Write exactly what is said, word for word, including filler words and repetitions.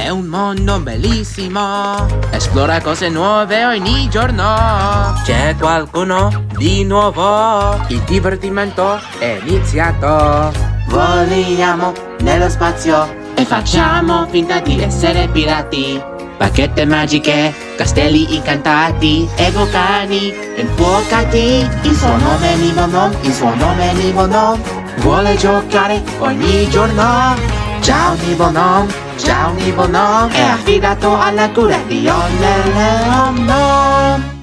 È un mondo bellissimo, esplora cose nuove ogni giorno. C'è qualcuno di nuovo, il divertimento è iniziato. Voliamo nello spazio e facciamo finta di essere pirati. Bacchette magiche, castelli incantati e vulcani infuocati. Il suo nome è Nivonom, il suo nome è Nivonom. Vuole giocare ogni giorno. Ciao Nivonom, ciao Nivonom, è affidato alla cura di Onnelleonom.